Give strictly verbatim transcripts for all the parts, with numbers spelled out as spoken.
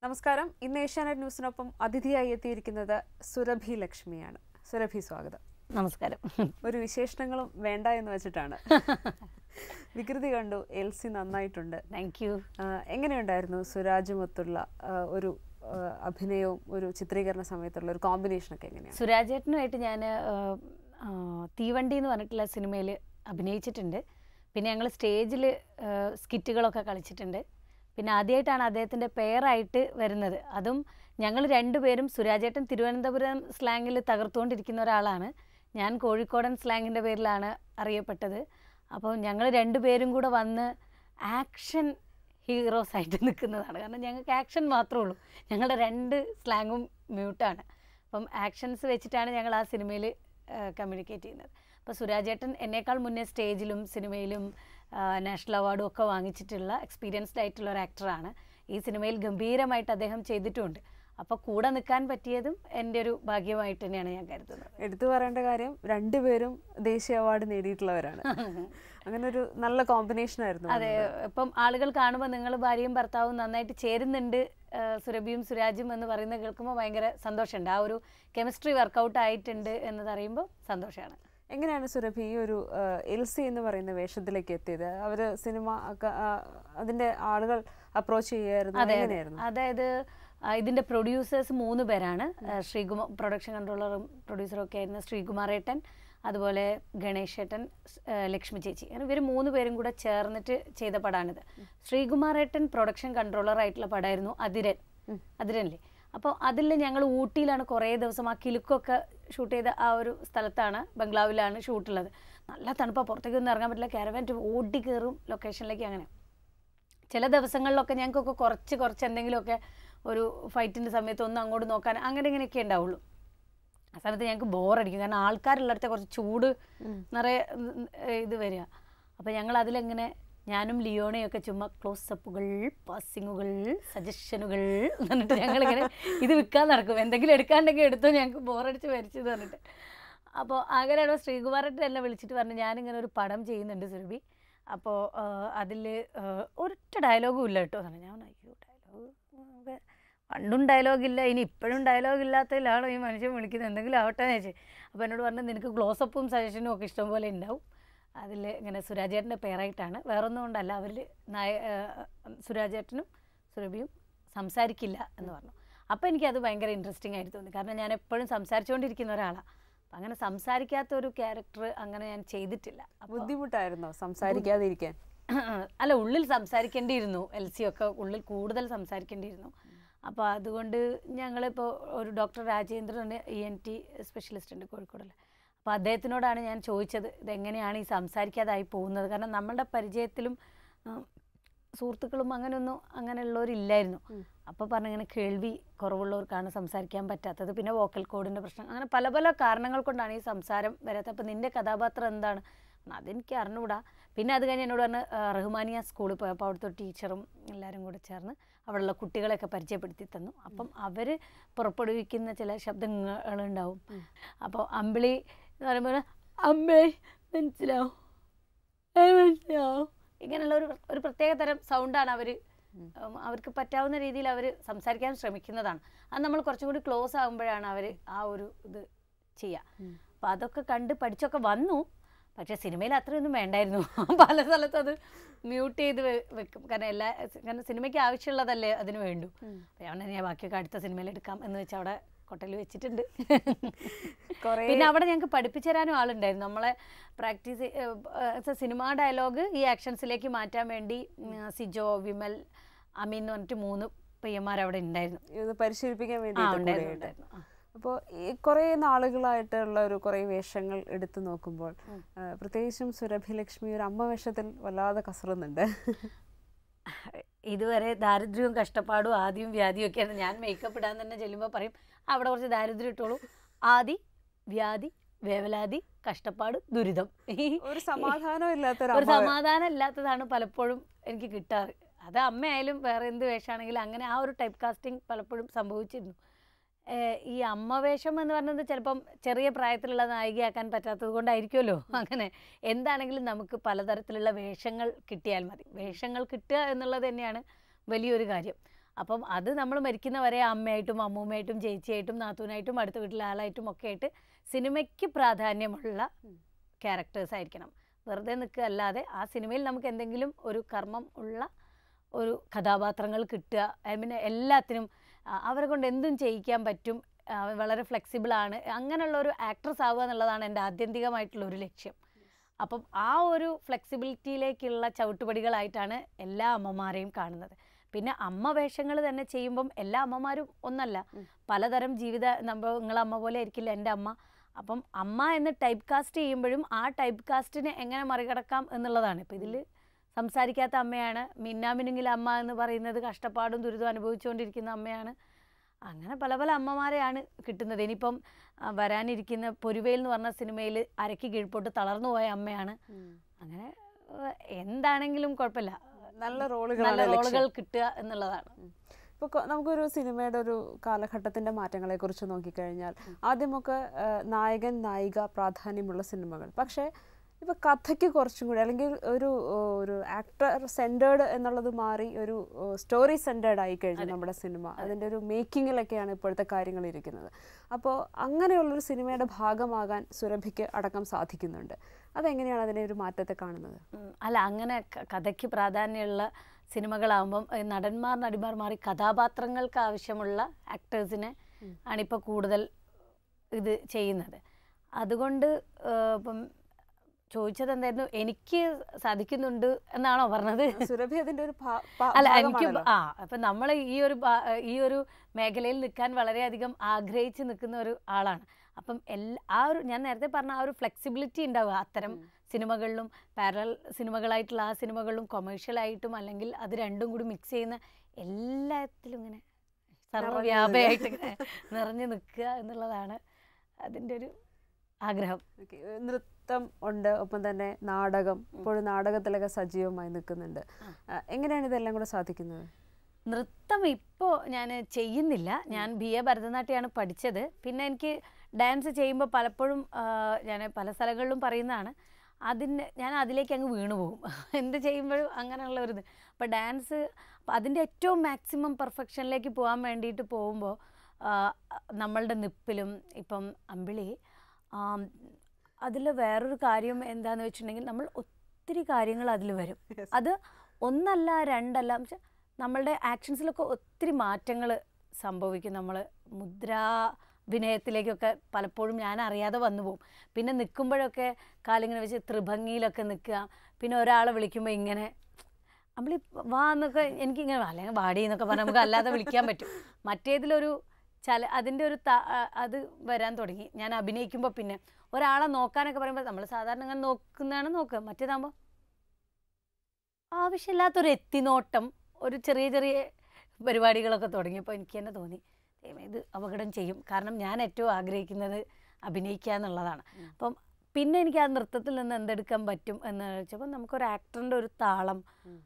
നമസ്കാരം. ഇന്ന് ഏഷ്യാനെറ്റ് ന്യൂസിനൊപ്പം അതിഥിയായി എത്തിയിരിക്കുന്നത് സുരഭി ലക്ഷ്മിയാണ്. സുരഭി, സ്വാഗതം. നമസ്കാരം. ഒരു വിശേഷണങ്ങളും വേണ്ട എന്ന് വെച്ചിട്ടാണ്. വികൃതി കണ്ടു, എൽസി നന്നായിട്ടുണ്ട്. Thank you. എങ്ങനെയുണ്ടായിരുന്നു സുരാജുമൊത്തുള്ള ഒരു അഭിനയവും ഒരു ചിത്രീകരണ സമയത്തുള്ള ഒരു കോമ്പിനേഷനൊക്കെ എങ്ങനെയാണ്? സുരാജേട്ടനുമായിട്ട് ഞാൻ തീവണ്ടി എന്ന് പറഞ്ഞിട്ടുള്ള സിനിമയിൽ അഭിനയിച്ചിട്ടുണ്ട്. പിന്നെ ഞങ്ങൾ സ്റ്റേജിൽ സ്കിറ്റുകളൊക്കെ കളിച്ചിട്ടുണ്ട്. പിന്നെ ആദ്യമായിട്ടാണ് അദ്ദേഹത്തിൻ്റെ പെയറായിട്ട് വരുന്നത്. അതും ഞങ്ങൾ രണ്ടുപേരും, സുരാജേട്ടൻ തിരുവനന്തപുരം സ്ലാങ്ങിൽ തകർത്തുകൊണ്ടിരിക്കുന്ന ഒരാളാണ്, ഞാൻ കോഴിക്കോടൻ സ്ലാങ്ങിൻ്റെ പേരിലാണ് അറിയപ്പെട്ടത്. അപ്പോൾ ഞങ്ങൾ രണ്ടുപേരും കൂടെ വന്ന് ആക്ഷൻ ഹീറോസ് ആയിട്ട് നിൽക്കുന്നതാണ്. കാരണം ഞങ്ങൾക്ക് ആക്ഷൻ മാത്രമേ ഉള്ളൂ, ഞങ്ങളുടെ രണ്ട് സ്ലാങ്ങും മ്യൂട്ടാണ്. അപ്പം ആക്ഷൻസ് വെച്ചിട്ടാണ് ഞങ്ങൾ ആ സിനിമയിൽ കമ്മ്യൂണിക്കേറ്റ് ചെയ്യുന്നത്. അപ്പോൾ സുരാജേട്ടൻ എന്നേക്കാൾ മുന്നേ സ്റ്റേജിലും സിനിമയിലും നാഷണൽ അവാർഡും ഒക്കെ വാങ്ങിച്ചിട്ടുള്ള എക്സ്പീരിയൻസ്ഡ് ആയിട്ടുള്ള ഒരു ആക്ടറാണ്. ഈ സിനിമയിൽ ഗംഭീരമായിട്ട് അദ്ദേഹം ചെയ്തിട്ടുമുണ്ട്. അപ്പോൾ കൂടെ നിൽക്കാൻ പറ്റിയതും എൻ്റെ ഒരു ഭാഗ്യമായിട്ട് തന്നെയാണ് ഞാൻ കരുതുന്നത്. എടുത്തു പറയേണ്ട കാര്യം, രണ്ടുപേരും ദേശീയ അവാർഡ് നേടിയിട്ടുള്ളവരാണ്. അങ്ങനെ ഒരു നല്ല കോമ്പിനേഷൻ ആയിരുന്നു. അതെ, ഇപ്പം ആളുകൾ കാണുമ്പോൾ നിങ്ങൾ ഭാര്യയും ഭർത്താവും നന്നായിട്ട് ചേരുന്നുണ്ട്, സുരഭിയും സുരാജും എന്ന് പറയുന്നത് കേൾക്കുമ്പോൾ ഭയങ്കര സന്തോഷമുണ്ട്. ആ ഒരു കെമിസ്ട്രി വർക്കൗട്ട് ആയിട്ടുണ്ട് എന്നത് അറിയുമ്പോൾ സന്തോഷമാണ്. എങ്ങനെയാണ് സുരഭി ഈ ഒരു എൽസി എന്ന് പറയുന്ന വേഷത്തിലേക്ക് എത്തിയത്? അവർ സിനിമ അതിൻ്റെ ആളുകൾ അപ്രോച്ച് ചെയ്യായിരുന്നു, എങ്ങനെയായിരുന്നു? അതായത് ഇതിൻ്റെ പ്രൊഡ്യൂസേഴ്സ് മൂന്ന് പേരാണ്. ശ്രീകുമാർ, പ്രൊഡക്ഷൻ കൺട്രോളറും പ്രൊഡ്യൂസറും ഒക്കെ ആയിരുന്ന ശ്രീകുമാറേട്ടൻ, അതുപോലെ ഗണേശേട്ടൻ, ലക്ഷ്മി ചേച്ചി, ഇവർ മൂന്ന് പേരും കൂടെ ചേർന്നിട്ട് ചെയ്ത പടമാണിത്. ശ്രീകുമാറേട്ടൻ പ്രൊഡക്ഷൻ കൺട്രോളറായിട്ടുള്ള പടമായിരുന്നു അതിരൻ. അതിരനില്ലേ? അപ്പോൾ അതിൽ ഞങ്ങൾ ഊട്ടിയിലാണ് കുറേ ദിവസം, ആ കിലുക്കൊക്കെ ഷൂട്ട് ചെയ്ത ആ ഒരു സ്ഥലത്താണ്, ബംഗ്ലാവിലാണ് ഷൂട്ടുള്ളത്. നല്ല തണുപ്പാണ്, പുറത്തേക്കൊന്നും ഇറങ്ങാൻ പറ്റില്ല, കാരവാൻ ഓടി കയറും ലൊക്കേഷനിലേക്ക്. അങ്ങനെ ചില ദിവസങ്ങളിലൊക്കെ ഞങ്ങൾക്കൊക്കെ കുറച്ച് കുറച്ച് എന്തെങ്കിലുമൊക്കെ ഒരു ഫൈറ്റിൻ്റെ സമയത്ത് ഒന്ന് അങ്ങോട്ട് നോക്കാൻ അങ്ങനെ ഇങ്ങനെയൊക്കെ ഉണ്ടാവുള്ളൂ. ആ സമയത്ത് ഞങ്ങൾക്ക് ബോറടിക്കും, കാരണം ആൾക്കാരുള്ളിടത്ത് കുറച്ച് ചൂട് നിറയെ ഇത് വരിക. അപ്പോൾ ഞങ്ങൾ അതിലെങ്ങനെ ഞാനും ലിയോണയൊക്കെ ചുമ്മാ ക്ലോസപ്പുകൾ, പാസിങ്ങുകൾ, സജഷനുകൾ എന്നിട്ട് ഞങ്ങളിങ്ങനെ ഇത് വിൽക്കാൻ നടക്കും, എന്തെങ്കിലും എടുക്കാണ്ടെങ്കിൽ എടുത്തോ, ഞങ്ങൾക്ക് ബോറടിച്ച് മരിച്ചെന്ന് പറഞ്ഞിട്ട്. അപ്പോൾ അങ്ങനെയാണോ ശ്രീകുമാരേട്ടൻ എന്നെ വിളിച്ചിട്ട് പറഞ്ഞു, ഞാനിങ്ങനെ ഒരു പടം ചെയ്യുന്നുണ്ട് സുരഭി, അപ്പോൾ അതിൽ ഒരൊറ്റ ഡയലോഗും ഇല്ല കേട്ടോ എന്നാണ്. ഞാൻ അയ്യോ ഡയലോഗ്, പണ്ടും ഡയലോഗില്ല, ഇനി ഇപ്പോഴും ഡയലോഗ് ഇല്ലാത്തതിലാണോ ഈ മനുഷ്യൻ വിളിക്കുന്നത്, എന്തെങ്കിലും ആവട്ടെ എന്ന് വെച്ച്. അപ്പോൾ എന്നോട് പറഞ്ഞു, നിനക്ക് ക്ലോസപ്പും സജഷനും ഒക്കെ ഇഷ്ടംപോലെ ഉണ്ടാവും, അതിൽ ഇങ്ങനെ സുരാജേട്ടൻ്റെ പേരായിട്ടാണ്, വേറൊന്നും കൊണ്ടല്ല, അവരിൽ നായ സുരാജേട്ടനും സുരഭിയും സംസാരിക്കില്ല എന്ന് പറഞ്ഞു. അപ്പോൾ എനിക്കത് ഭയങ്കര ഇൻട്രസ്റ്റിംഗ് ആയിട്ട് തോന്നി, കാരണം ഞാൻ എപ്പോഴും സംസാരിച്ചുകൊണ്ടിരിക്കുന്ന ഒരാളാണ്. അപ്പം അങ്ങനെ സംസാരിക്കാത്ത ഒരു ക്യാരക്ടർ അങ്ങനെ ഞാൻ ചെയ്തിട്ടില്ല. ബുദ്ധിമുട്ടായിരുന്നോ സംസാരിക്കാതിരിക്കാൻ? അല്ല, ഉള്ളിൽ സംസാരിക്കേണ്ടിയിരുന്നു, എൽ സി ഒക്കെ ഉള്ളിൽ കൂടുതൽ സംസാരിക്കേണ്ടിയിരുന്നു. അപ്പോൾ അതുകൊണ്ട് ഞങ്ങളിപ്പോൾ ഒരു doctor Rajendran E N T specialist ഉണ്ട് കോഴിക്കോടിൽ. അപ്പോൾ അദ്ദേഹത്തിനോടാണ് ഞാൻ ചോദിച്ചത്, ഇതെങ്ങനെയാണ് ഈ സംസാരിക്കാതായി പോകുന്നത്, കാരണം നമ്മളുടെ പരിചയത്തിലും സുഹൃത്തുക്കളും അങ്ങനെയൊന്നും അങ്ങനെയുള്ളവരില്ലായിരുന്നു. അപ്പോൾ പറഞ്ഞു, ഇങ്ങനെ കേൾവി കുറവുള്ളവർക്കാണ് സംസാരിക്കാൻ പറ്റാത്തത്, പിന്നെ വോക്കൽ കോഡിൻ്റെ പ്രശ്നം, അങ്ങനെ പല പല കാരണങ്ങൾ കൊണ്ടാണ് ഈ സംസാരം വരാത്തത്. അപ്പോൾ നിൻ്റെ കഥാപാത്രം എന്താണ്? അതെനിക്ക് അറിഞ്ഞുകൂടാ. പിന്നെ അത് കഴിഞ്ഞ് എന്നോട് പറഞ്ഞ് റഹ്മാനിയ സ്കൂളിൽ പോയപ്പോൾ അവിടുത്തെ ടീച്ചറും എല്ലാവരും കൂടെ ചേർന്ന് അവിടെയുള്ള കുട്ടികളെയൊക്കെ പരിചയപ്പെടുത്തി തന്നു. അപ്പം അവർ പുറപ്പെടുവിക്കുന്ന ചില ശബ്ദങ്ങളുണ്ടാവും. അപ്പോൾ അമ്പിളി എന്ന് പറയുമ്പോൾ അമ്മേ മനസ്സിലാവും മനസ്സിലാവും ഇങ്ങനെയുള്ള ഒരു ഒരു പ്രത്യേക തരം സൗണ്ടാണ് അവർ, അവർക്ക് പറ്റാവുന്ന രീതിയിൽ അവർ സംസാരിക്കാൻ ശ്രമിക്കുന്നതാണ്. അത് നമ്മൾ കുറച്ചും കൂടി ക്ലോസ് ആകുമ്പോഴാണ് അവർ ആ ഒരു ഇത് ചെയ്യുക. അപ്പോൾ അതൊക്കെ കണ്ട് പഠിച്ചൊക്കെ വന്നു. പക്ഷേ സിനിമയിൽ അത്രയൊന്നും വേണ്ടായിരുന്നു, പല സ്ഥലത്തും അത് മ്യൂട്ട് ചെയ്ത് വെക്കും, കാരണം എല്ലാ കാരണം സിനിമയ്ക്ക് ആവശ്യമുള്ളതല്ലേ അതിന് വേണ്ടു. അപ്പോൾ ഞാൻ ബാക്കിയൊക്കെ അടുത്ത സിനിമയിൽ എടുക്കാം എന്ന് വെച്ച് അവിടെ കൊട്ടയിൽ വെച്ചിട്ടുണ്ട്. പിന്നെ അവിടെ ഞങ്ങൾക്ക് പഠിപ്പിച്ചു തരാനും ആളുണ്ടായിരുന്നു, നമ്മളെ പ്രാക്ടീസ് സിനിമ ഡയലോഗ് ഈ ആക്ഷൻസിലേക്ക് മാറ്റാൻ വേണ്ടി സിജോ, വിമൽ, അമീൻ എന്ന് പറഞ്ഞിട്ട് മൂന്ന് പയ്യന്മാർ അവിടെ ഉണ്ടായിരുന്നു, ഇത് പരിശീലിപ്പിക്കാൻ വേണ്ടി. അപ്പോൾ ഈ കുറേ നാളുകളായിട്ടുള്ള ഒരു കുറേ വേഷങ്ങൾ എടുത്തു നോക്കുമ്പോൾ പ്രത്യേകിച്ചും സുരഭി ലക്ഷ്മി ഒരു അമ്മ വേഷത്തിൽ വല്ലാതെ കസറുന്നുണ്ട്. ഇതുവരെ ദാരിദ്ര്യവും കഷ്ടപ്പാടും ആദ്യവും വ്യാധിയും ഒക്കെയാണ്. ഞാൻ മേക്കപ്പ് ഇടാൻ തന്നെ ചെല്ലുമ്പോൾ പറയും, അവിടെ കുറച്ച് ദാരിദ്ര്യം ഇട്ടോളൂ, ആദി, വ്യാധി, വേവലാതി, കഷ്ടപ്പാട്, ദുരിതം. ഒരു സമാധാനം ഇല്ലാത്ത ഒരു സമാധാനം ഇല്ലാത്തതാണ് പലപ്പോഴും എനിക്ക് കിട്ടാറ്. അത് അമ്മയായാലും വേറെ എന്ത് വേഷമാണെങ്കിലും അങ്ങനെ ആ ഒരു ടൈപ്പ് കാസ്റ്റിംഗ് പലപ്പോഴും സംഭവിച്ചിരുന്നു. ഈ അമ്മ വേഷം എന്ന് പറയുന്നത് ചിലപ്പം ചെറിയ പ്രായത്തിലുള്ള നായികയാക്കാൻ പറ്റാത്തത് കൊണ്ടായിരിക്കുമല്ലോ. അങ്ങനെ എന്താണെങ്കിലും നമുക്ക് പലതരത്തിലുള്ള വേഷങ്ങൾ കിട്ടിയാൽ മതി. വേഷങ്ങൾ കിട്ടുക എന്നുള്ളത് തന്നെയാണ് വലിയൊരു കാര്യം. അപ്പം അത് നമ്മൾ മരിക്കുന്നവരെ അമ്മയായിട്ടും അമ്മൂമ്മയായിട്ടും ചേച്ചിയായിട്ടും നാത്തൂനായിട്ടും അടുത്ത വീട്ടിലെ ആളായിട്ടും ഒക്കെ ആയിട്ട് സിനിമയ്ക്ക് പ്രാധാന്യമുള്ള ക്യാരക്ടേഴ്സ് ആയിരിക്കണം. വെറുതെ നിൽക്കുക അല്ലാതെ ആ സിനിമയിൽ നമുക്ക് എന്തെങ്കിലും ഒരു കർമ്മം ഉള്ള ഒരു കഥാപാത്രങ്ങൾ കിട്ടുക. പിന്നെ എല്ലാത്തിനും അവരെ കൊണ്ട് എന്തും ചെയ്യിക്കാൻ പറ്റും, വളരെ ഫ്ലെക്സിബിളാണ്, അങ്ങനെയുള്ള ഒരു ആക്ട്രസ് ആവുക എന്നുള്ളതാണ് എൻ്റെ ആത്യന്തികമായിട്ടുള്ള ഒരു ലക്ഷ്യം. അപ്പം ആ ഒരു ഫ്ലെക്സിബിലിറ്റിയിലേക്കുള്ള ചവിട്ടുപടികളായിട്ടാണ് എല്ലാ അമ്മമാരെയും കാണുന്നത്. പിന്നെ അമ്മ വേഷങ്ങൾ തന്നെ ചെയ്യുമ്പം എല്ലാ അമ്മമാരും ഒന്നല്ല, പലതരം ജീവിത നിങ്ങളെ അമ്മ പോലെ ആയിരിക്കില്ല എൻ്റെ അമ്മ. അപ്പം അമ്മ എന്ന് ടൈപ്പ് കാസ്റ്റ് ചെയ്യുമ്പോഴും ആ ടൈപ്പ് കാസ്റ്റിനെ എങ്ങനെ മറികടക്കാം എന്നുള്ളതാണ്. ഇപ്പം ഇതിൽ സംസാരിക്കാത്ത അമ്മയാണ്, മിന്നാമിനുങ്ങിലെ അമ്മ എന്ന് പറയുന്നത് കഷ്ടപ്പാടും ദുരിതവും അനുഭവിച്ചുകൊണ്ടിരിക്കുന്ന അമ്മയാണ്. അങ്ങനെ പല പല അമ്മമാരെയാണ് കിട്ടുന്നത്. ഇനിയിപ്പം വരാനിരിക്കുന്ന പൊരുവേൽ എന്ന് പറഞ്ഞ സിനിമയിൽ അരയ്ക്ക് കീഴ്പോട്ട് തളർന്നു പോയ അമ്മയാണ്. അങ്ങനെ എന്താണെങ്കിലും കുഴപ്പമില്ല, നല്ല റോളുകൾ നല്ല റോളുകൾ കിട്ടുക എന്നുള്ളതാണ്. ഇപ്പോൾ നമുക്കൊരു സിനിമയുടെ ഒരു കാലഘട്ടത്തിൻ്റെ മാറ്റങ്ങളെക്കുറിച്ച് നോക്കിക്കഴിഞ്ഞാൽ ആദ്യമൊക്കെ നായകൻ നായിക പ്രാധാന്യമുള്ള സിനിമകൾ, പക്ഷേ ഇപ്പോൾ കഥയ്ക്ക് കുറച്ചും കൂടി അല്ലെങ്കിൽ ഒരു ഒരു ആക്ടർ സെൻറ്റേർഡ് എന്നുള്ളത് മാറി ഒരു സ്റ്റോറി സെൻറ്റേർഡ് ആയി കഴിഞ്ഞു നമ്മുടെ സിനിമ. അതിൻ്റെ ഒരു മേക്കിങ്ങിലൊക്കെയാണ് ഇപ്പോഴത്തെ കാര്യങ്ങൾ ഇരിക്കുന്നത്. അപ്പോൾ അങ്ങനെയുള്ളൊരു സിനിമയുടെ ഭാഗമാകാൻ സുരഭിക്ക് അടക്കം സാധിക്കുന്നുണ്ട്. അതെങ്ങനെയാണ് അതിനെ ഒരു മാറ്റത്തെ കാണുന്നത്? അല്ല, അങ്ങനെ കഥയ്ക്ക് പ്രാധാന്യമുള്ള സിനിമകളാകുമ്പം നടന്മാർ നടിമാർ മാറി കഥാപാത്രങ്ങൾക്ക് ആവശ്യമുള്ള ആക്ടേഴ്സിനെ ആണിപ്പോൾ കൂടുതൽ ഇത് ചെയ്യുന്നത്. അതുകൊണ്ട് ഇപ്പം ചോദിച്ചത് എന്തായിരുന്നു, എനിക്ക് സാധിക്കുന്നുണ്ട് എന്നാണോ പറഞ്ഞത്? സുരഭി അതിൻ്റെ ഒരു അല്ല, എനിക്ക് ആ അപ്പം നമ്മൾ ഈ ഒരു ഈ ഒരു മേഖലയിൽ നിൽക്കാൻ വളരെയധികം ആഗ്രഹിച്ച് നിൽക്കുന്ന ഒരു ആളാണ്. അപ്പം എല്ലാ ആ ഒരു ഞാൻ നേരത്തെ പറഞ്ഞ ആ ഒരു ഫ്ലെക്സിബിലിറ്റി ഉണ്ടാവുക അത്തരം സിനിമകളിലും, പാരലൽ സിനിമകളായിട്ടുള്ള ആ സിനിമകളിലും, കൊമേഴ്ഷ്യലായിട്ടും അല്ലെങ്കിൽ അത് രണ്ടും കൂടി മിക്സ് ചെയ്യുന്ന എല്ലാത്തിലും ഇങ്ങനെ സർവ്വവ്യാപകമായിട്ട് ഇങ്ങനെ നിറഞ്ഞു നിൽക്കുക എന്നുള്ളതാണ് അതിൻ്റെ ഒരു ആഗ്രഹം. നൃത്തം ഉണ്ട്, ഒപ്പം തന്നെ നാടകം, ഇപ്പോഴും നാടകത്തിലൊക്കെ സജീവമായി നിൽക്കുന്നുണ്ട്. എങ്ങനെയാണ് ഇതെല്ലാം കൂടെ സാധിക്കുന്നത്? നൃത്തം ഇപ്പോൾ ഞാൻ ചെയ്യുന്നില്ല. ഞാൻ ബി എ ഭരതനാട്യമാണ് പഠിച്ചത്. പിന്നെ എനിക്ക് ഡാൻസ് ചെയ്യുമ്പോൾ പലപ്പോഴും ഞാൻ പല സ്ഥലങ്ങളിലും പറയുന്നതാണ്, അതിന് ഞാൻ അതിലേക്ക് അങ്ങ് വീണു പോകും എന്ത് ചെയ്യുമ്പോഴും അങ്ങനെയുള്ള ഒരു ഇത്. അപ്പോൾ ഡാൻസ് അതിൻ്റെ ഏറ്റവും മാക്സിമം പെർഫെക്ഷനിലേക്ക് പോകാൻ വേണ്ടിയിട്ട് പോകുമ്പോൾ നമ്മളുടെ നിപ്പിലും ഇപ്പം അമ്പിളി അതിൽ വേറൊരു കാര്യം എന്താണെന്ന് വെച്ചിട്ടുണ്ടെങ്കിൽ നമ്മൾ ഒത്തിരി കാര്യങ്ങൾ അതിൽ വരും. അത് ഒന്നല്ല രണ്ടല്ല, പക്ഷെ നമ്മളുടെ ആക്ഷൻസിലൊക്കെ ഒത്തിരി മാറ്റങ്ങൾ സംഭവിക്കും. നമ്മൾ മുദ്രാഭിനയത്തിലേക്കൊക്കെ പലപ്പോഴും ഞാൻ അറിയാതെ വന്നു പോകും. പിന്നെ നിൽക്കുമ്പോഴൊക്കെ കാലിങ്ങനെ വെച്ച് ത്രിഭംഗിയിലൊക്കെ നിൽക്കുക. പിന്നെ ഒരാളെ വിളിക്കുമ്പോൾ ഇങ്ങനെ അമ്പിളി വാ എന്നൊക്കെ എനിക്കിങ്ങനെ അല്ലെങ്കിൽ വാടി എന്നൊക്കെ പറഞ്ഞാൽ നമുക്ക് അല്ലാതെ വിളിക്കാൻ പറ്റും. മറ്റേതിലൊരു ചല അതിൻ്റെ ഒരു ത അത് വരാൻ തുടങ്ങി. ഞാൻ അഭിനയിക്കുമ്പോൾ പിന്നെ ഒരാളെ നോക്കാനൊക്കെ പറയുമ്പോൾ നമ്മൾ സാധാരണ അങ്ങനെ നോക്കുന്നതാണ് നോക്കുക. മറ്റേതാകുമ്പോൾ ആവശ്യമില്ലാത്തൊരു എത്തിനോട്ടം, ഒരു ചെറിയ ചെറിയ പരിപാടികളൊക്കെ തുടങ്ങിയപ്പോൾ എനിക്ക് തന്നെ തോന്നി ഇത് അപകടം ചെയ്യും. കാരണം ഞാൻ ഏറ്റവും ആഗ്രഹിക്കുന്നത് അഭിനയിക്കുക എന്നുള്ളതാണ്. അപ്പം പിന്നെ എനിക്ക് ആ നൃത്തത്തിൽ നിന്ന് എന്തെടുക്കാൻ പറ്റും എന്ന് വെച്ചപ്പോൾ നമുക്കൊരു ആക്ടറിൻ്റെ ഒരു താളം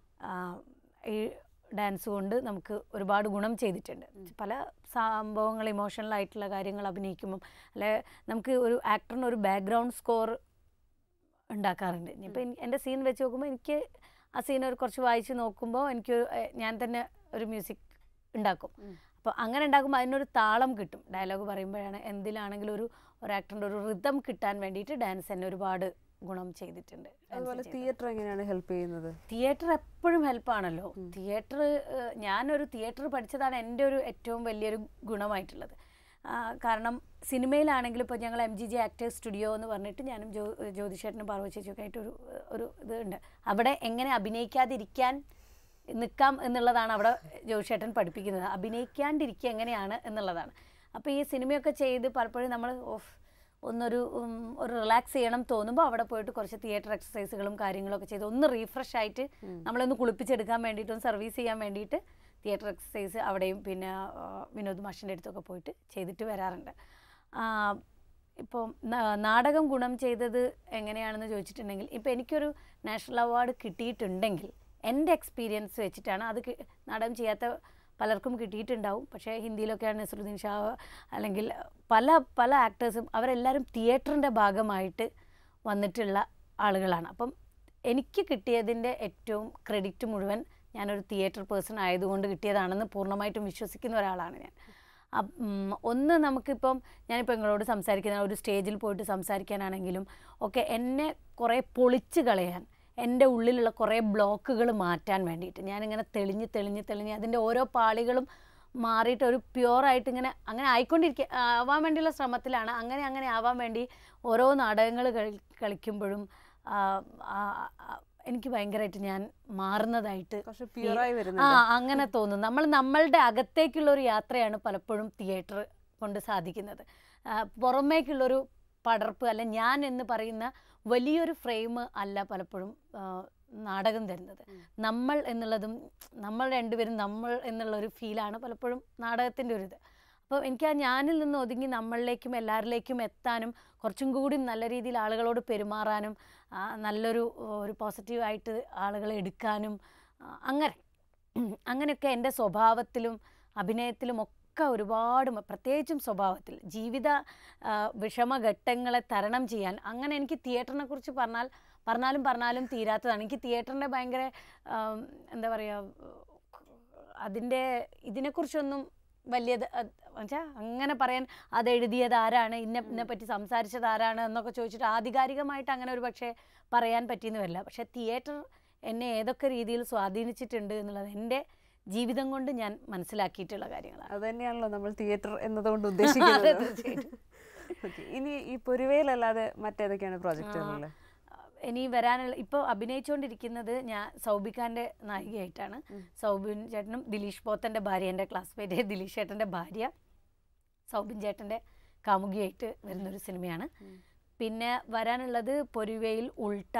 ഈ ഡാൻസ് കൊണ്ട് നമുക്ക് ഒരുപാട് ഗുണം ചെയ്തിട്ടുണ്ട്. പല സംഭവങ്ങൾ ഇമോഷണലായിട്ടുള്ള കാര്യങ്ങൾ അഭിനയിക്കുമ്പം അല്ലെ നമുക്ക് ഒരു ആക്ടറിന് ഒരു ബാക്ക്ഗ്രൗണ്ട് സ്കോർ ഉണ്ടാക്കാറുണ്ട്. ഇനിയിപ്പോൾ എൻ്റെ സീൻ വെച്ച് നോക്കുമ്പോൾ എനിക്ക് ആ സീൻ ഒരു കുറച്ച് വായിച്ച് നോക്കുമ്പോൾ എനിക്ക് ഞാൻ തന്നെ ഒരു മ്യൂസിക് ഉണ്ടാക്കും. അപ്പോൾ അങ്ങനെ ഉണ്ടാക്കുമ്പോൾ അതിനൊരു താളം കിട്ടും. ഡയലോഗ് പറയുമ്പോഴാണ് എന്തിലാണെങ്കിലും ഒരു ഒരു ആക്ടറിൻ്റെ ഒരു റിതം കിട്ടാൻ വേണ്ടിയിട്ട് ഡാൻസ് തന്നെ ഒരുപാട് ഗുണം ചെയ്തിട്ടുണ്ട്. അതുപോലെ തിയേറ്റർ എങ്ങനെയാണ് ഹെൽപ്പ് ചെയ്യുന്നത്? തിയേറ്റർ എപ്പോഴും ഹെൽപ്പാണല്ലോ. തിയേറ്റർ ഞാനൊരു തിയേറ്റർ പഠിച്ചതാണ് എൻ്റെ ഒരു ഏറ്റവും വലിയൊരു ഗുണമായിട്ടുള്ളത്. കാരണം സിനിമയിലാണെങ്കിലും ഇപ്പോൾ ഞങ്ങൾ M G G actors studio എന്ന് പറഞ്ഞിട്ട് ഞാനും ജ്യോ ജ്യോതിഷേട്ടനും പാർവ്വചേച്ചിയൊക്കെ ആയിട്ടൊരു ഒരു ഇതുണ്ട്. അവിടെ എങ്ങനെ അഭിനയിക്കാതിരിക്കാൻ നിൽക്കാം എന്നുള്ളതാണ് അവിടെ ജ്യോതിഷേട്ടൻ പഠിപ്പിക്കുന്നത്. അഭിനയിക്കാണ്ടിരിക്കുക എങ്ങനെയാണ് എന്നുള്ളതാണ്. അപ്പോൾ ഈ സിനിമയൊക്കെ ചെയ്ത് പലപ്പോഴും നമ്മൾ ഓഫ് ഒന്നൊരു ഒരു റിലാക്സ് ചെയ്യണം തോന്നുമ്പോൾ അവിടെ പോയിട്ട് കുറച്ച് തിയേറ്റർ എക്സസൈസുകളും കാര്യങ്ങളൊക്കെ ചെയ്ത് ഒന്ന് റീഫ്രഷ് ആയിട്ട് നമ്മളൊന്ന് കുളിപ്പിച്ചെടുക്കാൻ വേണ്ടിയിട്ട് ഒന്ന് സർവീസ് ചെയ്യാൻ വേണ്ടിയിട്ട് തിയേറ്റർ എക്സസൈസ് അവിടെയും പിന്നെ വിനോദ് മാഷിൻ്റെ അടുത്തൊക്കെ പോയിട്ട് ചെയ്തിട്ട് വരാറുണ്ട്. ഇപ്പോൾ നാടകം ഗുണം ചെയ്തത് എങ്ങനെയാണെന്ന് ചോദിച്ചിട്ടുണ്ടെങ്കിൽ ഇപ്പോൾ എനിക്കൊരു നാഷണൽ അവാർഡ് കിട്ടിയിട്ടുണ്ടെങ്കിൽ എൻ്റെ എക്സ്പീരിയൻസ് വെച്ചിട്ടാണ്. അത് നാടകം ചെയ്യാത്ത പലർക്കും കിട്ടിയിട്ടുണ്ടാവും. പക്ഷേ ഹിന്ദിയിലൊക്കെയാണ് നസറുദ്ദീൻ ഷാ അല്ലെങ്കിൽ പല പല ആക്ടേഴ്സും അവരെല്ലാവരും തിയേറ്ററിൻ്റെ ഭാഗമായിട്ട് വന്നിട്ടുള്ള ആളുകളാണ്. അപ്പം എനിക്ക് കിട്ടിയതിൻ്റെ ഏറ്റവും ക്രെഡിറ്റ് മുഴുവൻ ഞാനൊരു തിയേറ്റർ പേഴ്സൺ ആയതുകൊണ്ട് കിട്ടിയതാണെന്ന് പൂർണ്ണമായിട്ടും വിശ്വസിക്കുന്ന ഒരാളാണ് ഞാൻ. ഒന്ന് നമുക്കിപ്പം ഞാനിപ്പോൾ നിങ്ങളോട് സംസാരിക്കുന്ന ഒരു സ്റ്റേജിൽ പോയിട്ട് സംസാരിക്കാനാണെങ്കിലും ഒക്കെ എന്നെ കുറേ പൊളിച്ച് കളയാൻ, എൻ്റെ ഉള്ളിലുള്ള കുറേ ബ്ലോക്കുകൾ മാറ്റാൻ വേണ്ടിയിട്ട് ഞാനിങ്ങനെ തെളിഞ്ഞ് തെളിഞ്ഞ് തെളിഞ്ഞ് അതിൻ്റെ ഓരോ പാളികളും മാറിയിട്ട് ഒരു പ്യുവറായിട്ട് ഇങ്ങനെ അങ്ങനെ ആയിക്കൊണ്ടിരിക്കുക ആവാൻ വേണ്ടിയുള്ള ശ്രമത്തിലാണ്. അങ്ങനെ അങ്ങനെ ആവാൻ വേണ്ടി ഓരോ നാടകങ്ങൾ കളി കളിക്കുമ്പോഴും എനിക്ക് ഭയങ്കരമായിട്ട് ഞാൻ മാറുന്നതായിട്ട് ആ അങ്ങനെ തോന്നുന്നു. നമ്മൾ നമ്മളുടെ അകത്തേക്കുള്ളൊരു യാത്രയാണ് പലപ്പോഴും തിയേറ്റർ കൊണ്ട് സാധിക്കുന്നത്. പുറമേക്കുള്ളൊരു പടർപ്പ് അല്ല ഞാൻ എന്ന് പറയുന്ന വലിയൊരു ഫ്രെയിം അല്ല പലപ്പോഴും നാടകം തരുന്നത്. നമ്മൾ എന്നുള്ളതും നമ്മൾ രണ്ടുപേരും നമ്മൾ എന്നുള്ളൊരു ഫീലാണ് പലപ്പോഴും നാടകത്തിൻ്റെ ഒരു ഇത്. അപ്പോൾ എനിക്ക് ആ ഞാനിൽ നിന്ന് ഒതുങ്ങി നമ്മളിലേക്കും എല്ലാവരിലേക്കും എത്താനും കുറച്ചും കൂടി നല്ല രീതിയിൽ ആളുകളോട് പെരുമാറാനും നല്ലൊരു ഒരു പോസിറ്റീവായിട്ട് ആളുകളെ എടുക്കാനും അങ്ങനെ അങ്ങനെയൊക്കെ എൻ്റെ സ്വഭാവത്തിലും അഭിനയത്തിലും ഒക്കെ ഒരുപാട്, പ്രത്യേകിച്ചും സ്വഭാവത്തിൽ ജീവിത വിഷമഘട്ടങ്ങളെ തരണം ചെയ്യാൻ അങ്ങനെ എനിക്ക് തിയേറ്ററിനെ കുറിച്ച് പറഞ്ഞാൽ പറഞ്ഞാലും പറഞ്ഞാലും തീരാത്തതാണ്. എനിക്ക് തിയേറ്ററിൻ്റെ ഭയങ്കര എന്താ പറയുക അതിൻ്റെ ഇതിനെക്കുറിച്ചൊന്നും വലിയത് വെച്ചാൽ അങ്ങനെ പറയാൻ അതെഴുതിയത് ആരാണ്, ഇന്ന ഇതിനെ പറ്റി സംസാരിച്ചത് ആരാണ് എന്നൊക്കെ ചോദിച്ചിട്ട് ആധികാരികമായിട്ട് അങ്ങനെ ഒരു പക്ഷേ പറയാൻ പറ്റിയെന്ന് വരില്ല. പക്ഷേ തിയേറ്റർ എന്നെ ഏതൊക്കെ രീതിയിൽ സ്വാധീനിച്ചിട്ടുണ്ട് എന്നുള്ളത് എൻ്റെ ജീവിതം കൊണ്ട് ഞാൻ മനസ്സിലാക്കിയിട്ടുള്ള കാര്യങ്ങളാണ്. അത് തന്നെയാണല്ലോ നമ്മൾ തിയേറ്റർ എന്നതുകൊണ്ട് ഉദ്ദേശിക്കുന്നത്. ഇനി ഈ പൊരുവേലല്ലാതെ മറ്റേതൊക്കെയാണ് പ്രോജക്റ്റുകൾ ഇനി വരാനുള്ള? ഇപ്പോൾ അഭിനയിച്ചുകൊണ്ടിരിക്കുന്നത് ഞാൻ സൗബിഖാൻ്റെ നായികയായിട്ടാണ്. സൗബിൻ ചേട്ടനും ദിലീഷ് പോത്തൻ്റെ ഭാര്യ, എൻ്റെ ക്ലാസ്മേറ്റ് ദിലീഷ് ചേട്ടൻ്റെ ഭാര്യ സൗബിൻ ചേട്ടൻ്റെ കാമുകിയായിട്ട് വരുന്നൊരു സിനിമയാണ്. പിന്നെ വരാനുള്ളത് പൊരുവയിൽ, ഉൾട്ട,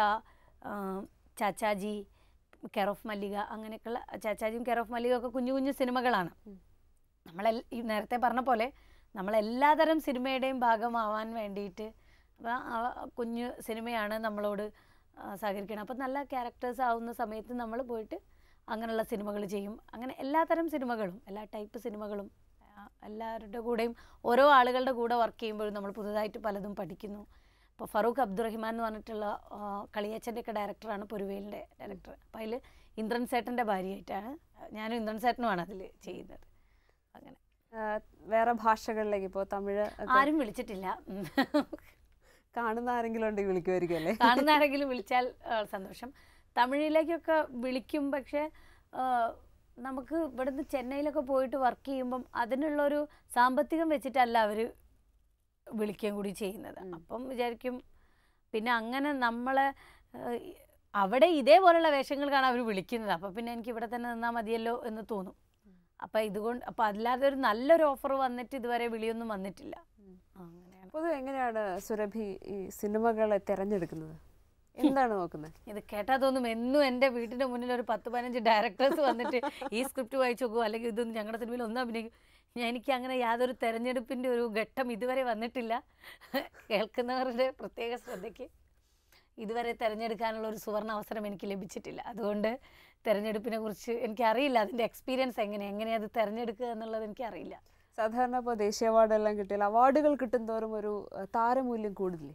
ചാച്ചാജി, കെയർ ഓഫ് മല്ലിക, അങ്ങനെയൊക്കെയുള്ള ചാച്ചാജിയും കെയർ ഓഫ് മല്ലിക ഒക്കെ കുഞ്ഞു കുഞ്ഞു സിനിമകളാണ്. നമ്മളെ ഈ നേരത്തെ പറഞ്ഞ പോലെ നമ്മളെല്ലാതരം സിനിമയുടെയും ഭാഗമാവാൻ വേണ്ടിയിട്ട് അപ്പോൾ ആ കുഞ്ഞു സിനിമയാണ് നമ്മളോട് സഹകരിക്കണം. അപ്പോൾ നല്ല ക്യാരക്ടേഴ്സ് ആവുന്ന സമയത്ത് നമ്മൾ പോയിട്ട് അങ്ങനെയുള്ള സിനിമകൾ ചെയ്യും. അങ്ങനെ എല്ലാതരം സിനിമകളും എല്ലാ ടൈപ്പ് സിനിമകളും എല്ലാവരുടെ കൂടെയും ഓരോ ആളുകളുടെ കൂടെ വർക്ക് ചെയ്യുമ്പോഴും നമ്മൾ പുതുതായിട്ട് പലതും പഠിക്കുന്നു. ഇപ്പോൾ ഫറൂഖ് അബ്ദുറഹിമാൻ എന്ന് പറഞ്ഞിട്ടുള്ള കളിയച്ചൻ്റെ ഒക്കെ ഡയറക്ടറാണ് പൊരുവേലിൻ്റെ ഡയറക്ടർ. അപ്പോൾ അതിൽ ഇന്ദ്രൻ സേട്ടൻ്റെ ഭാര്യയായിട്ടാണ് ഞാനും ഇന്ദ്രൻ സേട്ടനുമാണ് അതിൽ ചെയ്യുന്നത്. അങ്ങനെ വേറെ ഭാഷകളിലേക്ക് ഇപ്പോൾ തമിഴ് ആരും വിളിച്ചിട്ടില്ല. കാണുന്ന ആരെങ്കിലും ഉണ്ടെങ്കിൽ വിളിക്കുമായിരിക്കും അല്ലേ? കാണുന്ന ആരെങ്കിലും വിളിച്ചാൽ സന്തോഷം. തമിഴിലേക്കൊക്കെ വിളിക്കും. പക്ഷേ നമുക്ക് ഇവിടുന്ന് ചെന്നൈയിലൊക്കെ പോയിട്ട് വർക്ക് ചെയ്യുമ്പം അതിനുള്ളൊരു സാമ്പത്തികം വെച്ചിട്ടല്ല അവർ വിളിക്കുകയും കൂടി ചെയ്യുന്നത്. അപ്പം വിചാരിക്കും പിന്നെ അങ്ങനെ നമ്മളെ അവിടെ ഇതേപോലെയുള്ള വേഷങ്ങൾ കാണാൻ അവർ വിളിക്കുന്നത്. അപ്പം പിന്നെ എനിക്ക് ഇവിടെ തന്നെ നിന്നാൽ മതിയല്ലോ എന്ന് തോന്നും. അപ്പം ഇതുകൊണ്ട് അപ്പം അല്ലാതെ ഒരു നല്ലൊരു ഓഫർ വന്നിട്ട് ഇതുവരെ വിളിയൊന്നും വന്നിട്ടില്ല. അങ്ങനെയാണ്. പൊതുവെ എങ്ങനെയാണ് സുരഭി ഈ സിനിമകളെ തിരഞ്ഞെടുക്കുന്നത്? എന്താണ് നോക്കുന്നത്? ഇത് കേട്ടാൽ തോന്നും എന്നും എൻ്റെ വീട്ടിൻ്റെ മുന്നിൽ ഒരു പത്ത് പതിനഞ്ച് ഡയറക്ടേഴ്സ് വന്നിട്ട് ഈ സ്ക്രിപ്റ്റ് വായിച്ചു നോക്കുമോ അല്ലെങ്കിൽ ഇതൊന്നും ഞങ്ങളുടെ സിനിമയിൽ ഒന്നും അഭിനയിക്കും. ഞാൻ എനിക്ക് അങ്ങനെ യാതൊരു തെരഞ്ഞെടുപ്പിൻ്റെ ഒരു ഘട്ടം ഇതുവരെ വന്നിട്ടില്ല. കേൾക്കുന്നവരുടെ പ്രത്യേക ശ്രദ്ധയ്ക്ക് ഇതുവരെ തിരഞ്ഞെടുക്കാനുള്ള ഒരു സുവർണ അവസരം എനിക്ക് ലഭിച്ചിട്ടില്ല. അതുകൊണ്ട് തിരഞ്ഞെടുപ്പിനെ കുറിച്ച് എനിക്കറിയില്ല. അതിൻ്റെ എക്സ്പീരിയൻസ് എങ്ങനെ എങ്ങനെ അത് തിരഞ്ഞെടുക്കുക എന്നുള്ളത് എനിക്കറിയില്ല. സാധാരണ ഇപ്പോൾ ദേശീയ അവാർഡെല്ലാം കിട്ടിയാൽ അവാർഡുകൾ കിട്ടുന്തോറും ഒരു താരമൂല്യം കൂടില്ലേ?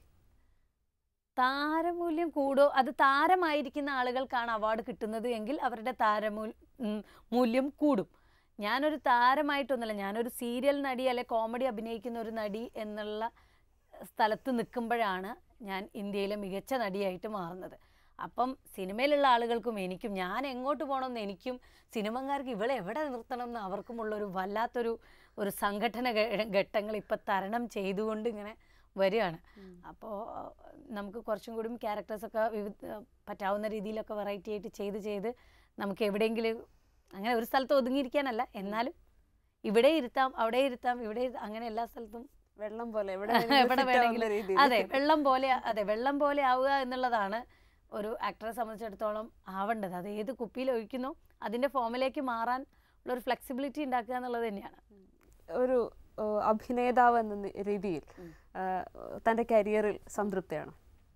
താരമൂല്യം കൂടോ? അത് താരമായിരിക്കുന്ന ആളുകൾക്കാണ് അവാർഡ് കിട്ടുന്നത് എങ്കിൽ അവരുടെ താരമൂ മൂല്യം കൂടും. ഞാനൊരു താരമായിട്ടൊന്നുമല്ല, ഞാനൊരു സീരിയൽ നടി അല്ലെ കോമഡി അഭിനയിക്കുന്ന ഒരു നടി എന്നുള്ള സ്ഥലത്ത് നിൽക്കുമ്പോഴാണ് ഞാൻ ഇന്ത്യയിലെ മികച്ച നടിയായിട്ട് മാറുന്നത്. അപ്പം സിനിമയിലുള്ള ആളുകൾക്കും എനിക്കും ഞാൻ എങ്ങോട്ട് പോകണമെന്ന് എനിക്കും സിനിമക്കാർക്ക് ഇവളെ എവിടെ നിർത്തണം എന്ന് അവർക്കുമുള്ളൊരു വല്ലാത്തൊരു ഒരു സംഘടന ഘട്ടങ്ങൾ ഇപ്പം തരണം ചെയ്തുകൊണ്ട് ഇങ്ങനെ വരികയാണ്. അപ്പോൾ നമുക്ക് കുറച്ചും കൂടി ക്യാരക്ടേഴ്സൊക്കെ വിവിധ പറ്റാവുന്ന രീതിയിലൊക്കെ വെറൈറ്റി ആയിട്ട് ചെയ്ത് ചെയ്ത് നമുക്ക് എവിടെയെങ്കിലും അങ്ങനെ ഒരു സ്ഥലത്ത് ഒതുങ്ങിയിരിക്കാനല്ല, എന്നാലും ഇവിടെ ഇരുത്താം അവിടെ ഇരുത്താം ഇവിടെ അങ്ങനെ എല്ലാ സ്ഥലത്തും വെള്ളം പോലെ എവിടെ വേണമെങ്കിലും അതെ വെള്ളം പോലെ അതെ വെള്ളം പോലെ ആവുക എന്നുള്ളതാണ് ഒരു ആക്ടറെ സംബന്ധിച്ചിടത്തോളം ആവേണ്ടത്. അത് ഏത് കുപ്പിയിൽ ഒഴിക്കുന്നോ അതിൻ്റെ ഫോമിലേക്ക് മാറാൻ ഉള്ളൊരു ഫ്ലെക്സിബിലിറ്റി ഉണ്ടാക്കുക എന്നുള്ളത് തന്നെയാണ്. ഒരു അഭിനേതാവ് എന്ന രീതിയിൽ തൻ്റെ കരിയറിൽ സംതൃപ്തിയാണ്?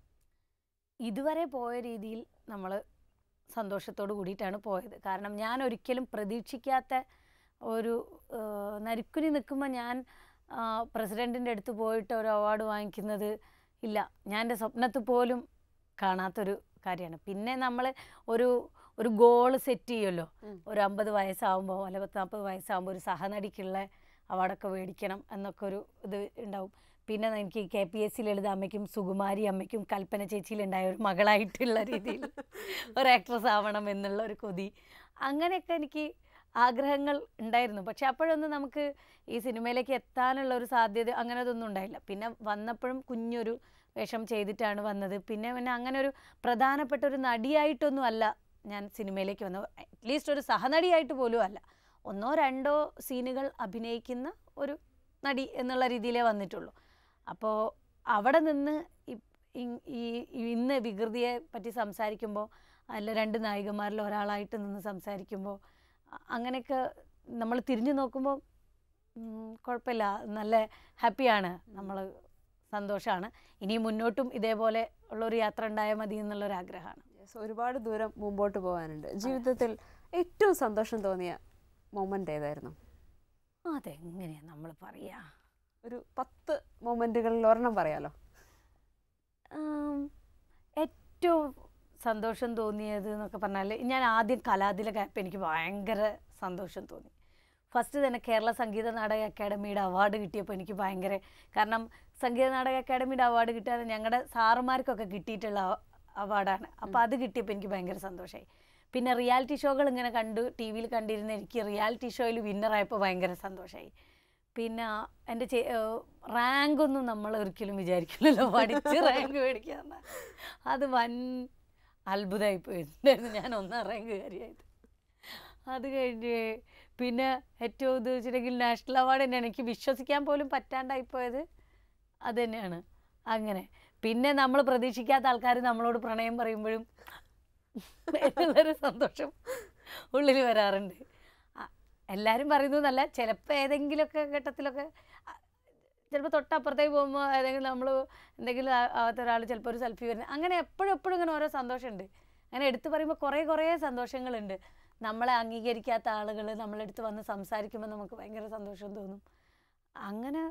ഇതുവരെ പോയ രീതിയിൽ നമ്മൾ സന്തോഷത്തോട് കൂടിയിട്ടാണ് പോയത്. കാരണം ഞാൻ ഒരിക്കലും പ്രതീക്ഷിക്കാത്ത ഒരു നരുക്കുനി നിൽക്കുമ്പോൾ ഞാൻ പ്രസിഡൻറ്റിൻ്റെ അടുത്ത് പോയിട്ട് ഒരു അവാർഡ് വാങ്ങിക്കുന്നത് ഇല്ല, ഞാൻ എൻ്റെ സ്വപ്നത്തിൽ പോലും കാണാത്തൊരു കാര്യമാണ്. പിന്നെ നമ്മൾ ഒരു ഒരു ഗോൾ സെറ്റ് ചെയ്യുമല്ലോ, ഒരു അമ്പത് വയസ്സാകുമ്പോൾ അല്ല പത്ത് നാൽപ്പത് വയസ്സാകുമ്പോൾ ഒരു സഹനടിക്കുള്ള അവാർഡൊക്കെ മേടിക്കണം എന്നൊക്കെ ഒരു ഇത് ഉണ്ടാവും. പിന്നെ എനിക്ക് K P S C Lalitha അമ്മയ്ക്കും സുകുമാരി അമ്മയ്ക്കും കൽപ്പന ചേച്ചിയിലുണ്ടായ ഒരു മകളായിട്ടുള്ള രീതിയിൽ ഒരു ആക്ട്രസ് ആവണം എന്നുള്ള ഒരു കൊതി, അങ്ങനെയൊക്കെ എനിക്ക് ആഗ്രഹങ്ങൾ ഉണ്ടായിരുന്നു. പക്ഷെ അപ്പോഴൊന്നും നമുക്ക് ഈ സിനിമയിലേക്ക് എത്താനുള്ള ഒരു സാധ്യത അങ്ങനെ അതൊന്നും ഉണ്ടായില്ല. പിന്നെ വന്നപ്പോഴും കുഞ്ഞൊരു വേഷം ചെയ്തിട്ടാണ് വന്നത്. പിന്നെ പിന്നെ അങ്ങനെ ഒരു പ്രധാനപ്പെട്ട ഒരു നടിയായിട്ടൊന്നും അല്ല ഞാൻ സിനിമയിലേക്ക് വന്നത്. അറ്റ്ലീസ്റ്റ് ഒരു സഹനടിയായിട്ട് പോലും അല്ല. ഒന്നോ രണ്ടോ സീനുകൾ അഭിനയിക്കുന്ന ഒരു നടി എന്നുള്ള രീതിയിലേ വന്നിട്ടുള്ളൂ. അപ്പോൾ അവിടെ നിന്ന് ഈ ഇന്ന് വികൃതിയെ പറ്റി സംസാരിക്കുമ്പോൾ അല്ല രണ്ട് നായികമാരിൽ ഒരാളായിട്ട് നിന്ന് സംസാരിക്കുമ്പോൾ അങ്ങനെയൊക്കെ നമ്മൾ തിരിഞ്ഞു നോക്കുമ്പോൾ കുഴപ്പമില്ല, നല്ല ഹാപ്പിയാണ്, നമ്മൾ സന്തോഷമാണ്. ഇനി മുന്നോട്ടും ഇതേപോലെ ഉള്ളൊരു യാത്ര ഉണ്ടായാൽ മതി എന്നുള്ളൊരാഗ്രഹമാണ്. ഒരുപാട് ദൂരം മുമ്പോട്ട് പോകാനുണ്ട്. ജീവിതത്തിൽ ഏറ്റവും സന്തോഷം തോന്നിയ മൊമെൻ്റ് ഏതായിരുന്നു? അതെങ്ങനെയാണ് നമ്മൾ പറയുക? ഒരു പത്ത് മൊമെൻറ്റുകളിൽ ഒരെണ്ണം പറയാലോ. ഏറ്റവും സന്തോഷം തോന്നിയത് എന്നൊക്കെ പറഞ്ഞാൽ ഞാൻ ആദ്യം കലാതിലകയപ്പോൾ എനിക്ക് ഭയങ്കര സന്തോഷം തോന്നി. ഫസ്റ്റ് തന്നെ കേരള സംഗീത നാടക അക്കാദമിയുടെ അവാർഡ് കിട്ടിയപ്പോൾ എനിക്ക് ഭയങ്കര, കാരണം സംഗീത നാടക അക്കാദമിയുടെ അവാർഡ് കിട്ടാതെ ഞങ്ങളുടെ സാറുമാർക്കൊക്കെ കിട്ടിയിട്ടുള്ള അവാർഡാണ്. അപ്പോൾ അത് കിട്ടിയപ്പോൾ എനിക്ക് ഭയങ്കര സന്തോഷമായി. പിന്നെ റിയാലിറ്റി ഷോകൾ ഇങ്ങനെ കണ്ടു ടി വിയിൽ കണ്ടിരുന്ന എനിക്ക് റിയാലിറ്റി ഷോയിൽ വിന്നറായപ്പോൾ ഭയങ്കര സന്തോഷമായി. പിന്നെ എൻ്റെ ചേ റാങ്കൊന്നും നമ്മൾ ഒരിക്കലും വിചാരിക്കില്ലല്ലോ, പഠിച്ച് റാങ്ക് മേടിക്കാന്ന്. അത് വൻ അത്ഭുതമായി പോയിട്ടുണ്ടായിരുന്നു, ഞാൻ ഒന്നാം റാങ്ക് കാര്യമായിട്ട്. അത് കഴിഞ്ഞ് പിന്നെ ഏറ്റവും ഇത് വെച്ചിട്ടുണ്ടെങ്കിൽ നാഷണൽ അവാർഡ് തന്നെയാണ്. എനിക്ക് വിശ്വസിക്കാൻ പോലും പറ്റാണ്ടായിപ്പോയത് അത് തന്നെയാണ്. അങ്ങനെ പിന്നെ നമ്മൾ പ്രതീക്ഷിക്കാത്ത ആൾക്കാർ നമ്മളോട് പ്രണയം പറയുമ്പോഴും എന്നുള്ളൊരു സന്തോഷം ഉള്ളിൽ വരാറുണ്ട്. എല്ലാവരും പറയുന്നതല്ല, ചിലപ്പോൾ ഏതെങ്കിലുമൊക്കെ ഘട്ടത്തിലൊക്കെ ചിലപ്പോൾ തൊട്ടപ്പുറത്തേക്ക് പോകുമ്പോൾ ഏതെങ്കിലും നമ്മൾ എന്തെങ്കിലും ആവാത്ത ഒരാൾ ചിലപ്പോൾ ഒരു സെൽഫി വരുന്നത്, അങ്ങനെ എപ്പോഴും എപ്പോഴും ഇങ്ങനെ ഓരോ സന്തോഷമുണ്ട്. അങ്ങനെ എടുത്തു പറയുമ്പോൾ കുറേ കുറേ സന്തോഷങ്ങളുണ്ട്. നമ്മളെ അംഗീകരിക്കാത്ത ആളുകൾ നമ്മളെടുത്ത് വന്ന് സംസാരിക്കുമ്പോൾ നമുക്ക് ഭയങ്കര സന്തോഷം തോന്നും. അങ്ങനെ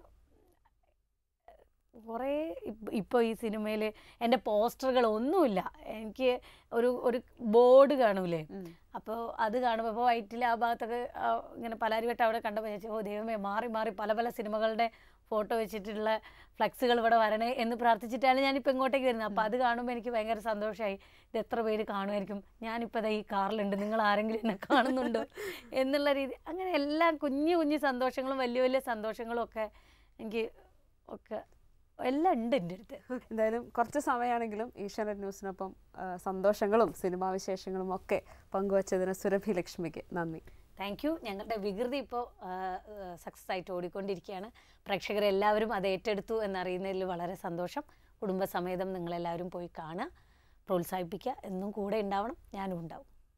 കുറേ ഇപ്പോൾ ഈ സിനിമയിൽ എൻ്റെ പോസ്റ്ററുകൾ ഒന്നുമില്ല, എനിക്ക് ഒരു ഒരു ബോർഡ് കാണൂലേ, അപ്പോൾ അത് കാണുമ്പോൾ ഇപ്പോൾ വൈറ്റിൽ ആ ഭാഗത്തൊക്കെ ഇങ്ങനെ പലാരിവട്ടം അവിടെ കണ്ടപ്പോൾ ചോദിച്ചു, ഓ ദൈവമേ, മാറി മാറി പല പല സിനിമകളുടെ ഫോട്ടോ വെച്ചിട്ടുള്ള ഫ്ലെക്സുകൾ ഇവിടെ വരണേ എന്ന് പ്രാർത്ഥിച്ചിട്ടാണ് ഞാനിപ്പോൾ ഇങ്ങോട്ടേക്ക് വരുന്നത്. അപ്പോൾ അത് കാണുമ്പോൾ എനിക്ക് ഭയങ്കര സന്തോഷമായി. ഇത് എത്ര പേര് കാണുമായിരിക്കും, ഞാനിപ്പോൾ ഈ കാറിലുണ്ട്, നിങ്ങൾ ആരെങ്കിലും എന്നെ കാണുന്നുണ്ടോ എന്നുള്ള രീതി. അങ്ങനെ എല്ലാം കുഞ്ഞു കുഞ്ഞു സന്തോഷങ്ങളും വലിയ വലിയ സന്തോഷങ്ങളും ഒക്കെ എനിക്ക് ഒക്കെ എല്ലാം ഉണ്ട് എൻ്റെ അടുത്ത്. എന്തായാലും കുറച്ച് സമയമാണെങ്കിലും ഏഷ്യാനെറ്റ് ന്യൂസിനൊപ്പം സന്തോഷങ്ങളും സിനിമാ വിശേഷങ്ങളും ഒക്കെ പങ്കുവച്ചതിന് സുരഭി ലക്ഷ്മിക്ക് നന്ദി. Thank you. ഞങ്ങളുടെ വികൃതി ഇപ്പോൾ സക്സസ് ആയിട്ട് ഓടിക്കൊണ്ടിരിക്കുകയാണ്. പ്രേക്ഷകരെല്ലാവരും അത് ഏറ്റെടുത്തു എന്നറിയുന്നതിൽ വളരെ സന്തോഷം. കുടുംബസമേതം നിങ്ങളെല്ലാവരും പോയി കാണുക, പ്രോത്സാഹിപ്പിക്കുക, എന്നും കൂടെ ഉണ്ടാവണം. ഞാനും ഉണ്ടാവും.